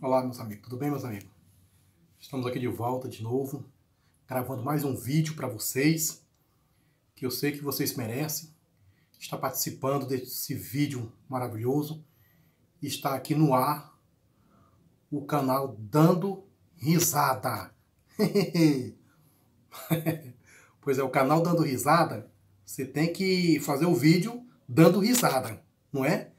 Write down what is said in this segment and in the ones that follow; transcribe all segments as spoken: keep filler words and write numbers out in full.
Olá, meus amigos, tudo bem, meus amigos? Estamos aqui de volta de novo, gravando mais um vídeo para vocês, que eu sei que vocês merecem. Está participando desse vídeo maravilhoso. Está aqui no ar o canal Dando Risada. Pois é, o canal Dando Risada, você tem que fazer o vídeo dando risada, não é?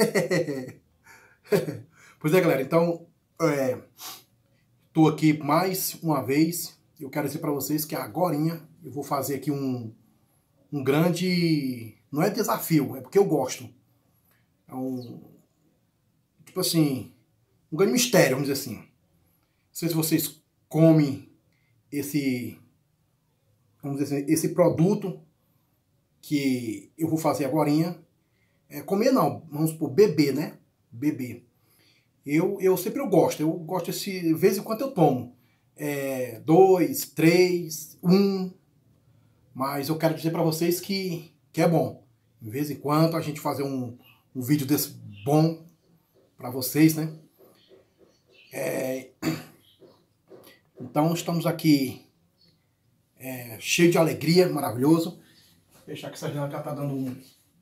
Pois é, galera, então... É, tô aqui mais uma vez. Eu quero dizer para vocês que agorinha eu vou fazer aqui um, um grande... Não é desafio, é porque eu gosto. É um... Tipo assim... Um grande mistério, vamos dizer assim. Não sei se vocês comem esse... Vamos dizer assim, esse produto que eu vou fazer agorinha. É, comer não, vamos supor, beber, né? Beber. Eu, eu sempre eu gosto, eu gosto desse, de vez em quando eu tomo. É, dois, três, um. Mas eu quero dizer para vocês que, que é bom. De vez em quando a gente fazer um, um vídeo desse bom para vocês, né? É, então estamos aqui é, cheio de alegria, maravilhoso. Vou deixar que essa janela já tá dando um...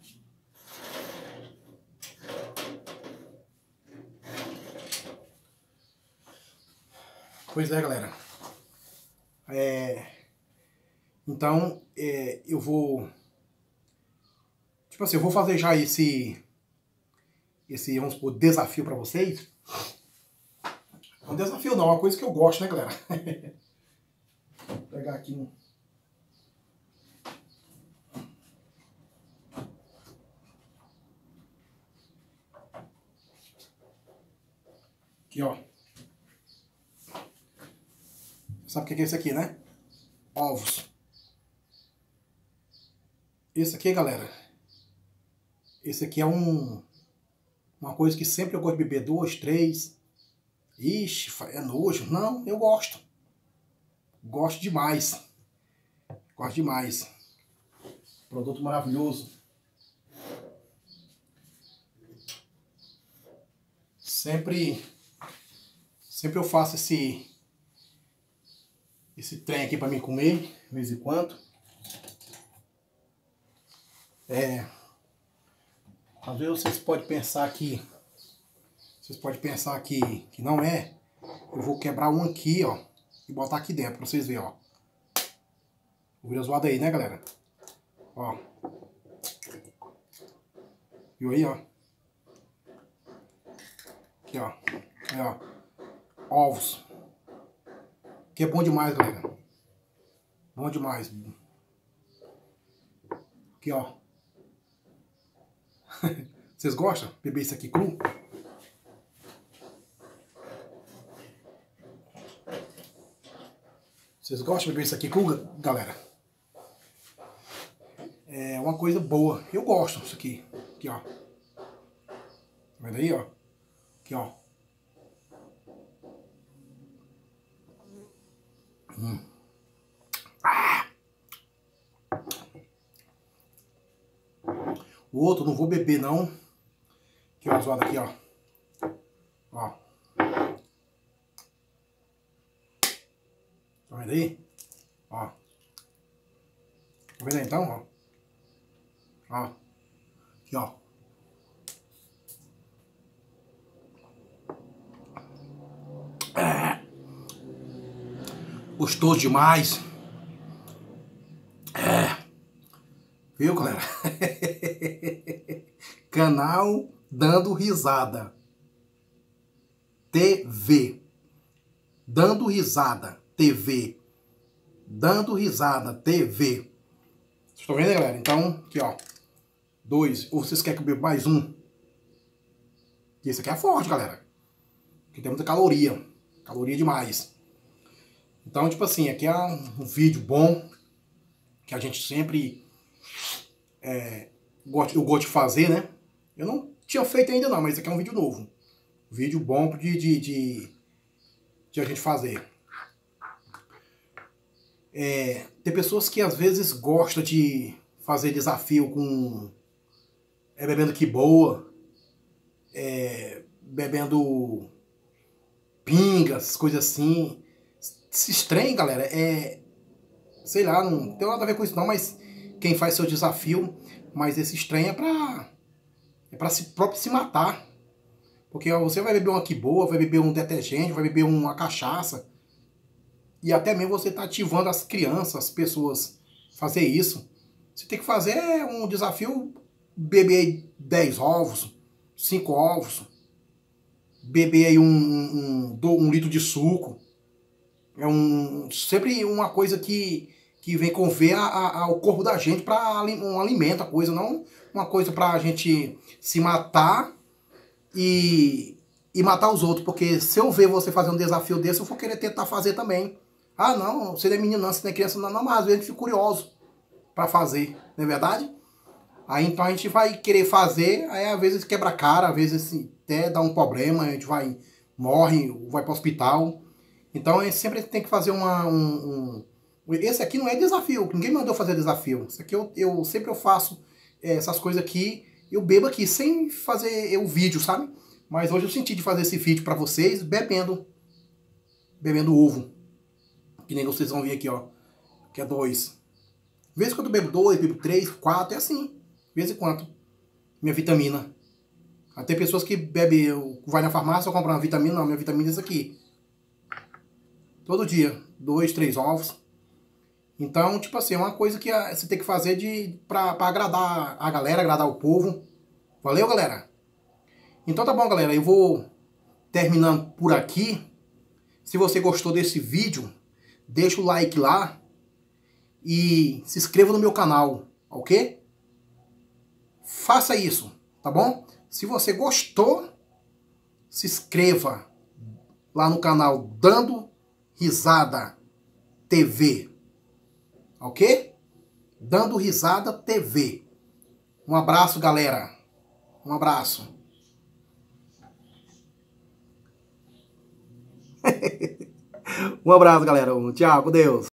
Pois é, galera. É, então, é, eu vou... Tipo assim, eu vou fazer já esse... Esse, vamos supor, desafio pra vocês. É um desafio não, é uma coisa que eu gosto, né, galera? Vou pegar aqui um... Aqui, ó. Sabe o que é esse aqui, né? Ovos. Esse aqui, galera, esse aqui é um uma coisa que sempre eu gosto de beber dois, três. Ixi, é nojo. Não, eu gosto. Gosto demais. Gosto demais. Produto maravilhoso. Sempre, sempre eu faço esse esse trem aqui para mim comer, de vez em quando. É, às vezes vocês podem pensar que vocês podem pensar que, que não é. Eu vou quebrar um aqui, ó, e botar aqui dentro para vocês verem, ó. O vídeo zoado aí, né, galera? Ó. Viu aí, ó? Aqui, ó. Aí, ó. Ovos. Que é bom demais, galera. Bom demais. Aqui, ó. Vocês gostam de beber isso aqui cru? Vocês gostam de beber isso aqui cru, galera? É uma coisa boa. Eu gosto disso aqui. Aqui, ó. Tá vendo aí, ó? Aqui, ó. Hum. Ah! O outro não vou beber, não. Aqui, ó, zoado aqui, ó. Ó. Tá vendo aí? Ó. Tá vendo aí, então, ó? Ó. Aqui, ó. É. Gostoso demais. É. Viu, galera? Canal Dando Risada. T V. Dando Risada. T V. Dando Risada. T V. Vocês estão vendo, galera? Então, aqui, ó. Dois. Ou vocês querem que eu beba mais um? Esse aqui é forte, galera. Aqui tem muita caloria. Caloria demais. Então, tipo assim, aqui é um vídeo bom. Que a gente sempre... É, eu gosto de fazer, né? Eu não tinha feito ainda não, mas esse aqui é um vídeo novo. Vídeo bom de, de, de, de a gente fazer. É, tem pessoas que às vezes gostam de fazer desafio com... É, bebendo que boa. É, bebendo pingas, coisas assim. Esses trem, galera, é... sei lá, não tem nada a ver com isso não, mas quem faz seu desafio, mas esse trem é pra... é pra si próprio se matar. Porque ó, você vai beber uma que boa, vai beber um detergente, vai beber uma cachaça. E até mesmo você tá ativando as crianças, as pessoas fazer isso. Você tem que fazer um desafio, beber dez ovos, cinco ovos, beber aí um, um, um, um litro de suco. É um, sempre uma coisa que, que vem conver a, a, ao corpo da gente para um alimento, a coisa, não uma coisa pra gente se matar e, e matar os outros. Porque se eu ver você fazer um desafio desse, eu vou querer tentar fazer também. Ah, não, você não é menino não, você não é criança não, não, mas às vezes a gente fica curioso pra fazer, não é verdade? Aí então a gente vai querer fazer, aí às vezes quebra a cara, às vezes assim, até dá um problema, a gente vai, morre, vai pro hospital. Então a gente sempre tem que fazer uma, um, um... Esse aqui não é desafio, ninguém mandou fazer desafio. Isso aqui eu, eu sempre eu faço é, essas coisas aqui, eu bebo aqui, sem fazer o vídeo, sabe? Mas hoje eu senti de fazer esse vídeo pra vocês, bebendo, bebendo ovo. Que nem vocês vão ver aqui, ó, que é dois. De vez em quando eu bebo dois, bebo três, quatro, é assim. De vez em quando. Minha vitamina. Até pessoas que bebem, vai na farmácia ou comprar uma vitamina, não, minha vitamina é essa aqui. Todo dia. Dois, três ovos. Então, tipo assim, é uma coisa que você tem que fazer de, pra, pra agradar a galera, agradar o povo. Valeu, galera? Então tá bom, galera. Eu vou terminando por aqui. Se você gostou desse vídeo, deixa o like lá. E se inscreva no meu canal, ok? Faça isso, tá bom? Se você gostou, se inscreva lá no canal Dando Risada T V, ok? Dando Risada T V. Um abraço, galera. Um abraço. Um abraço, galera. Tchau, com Deus.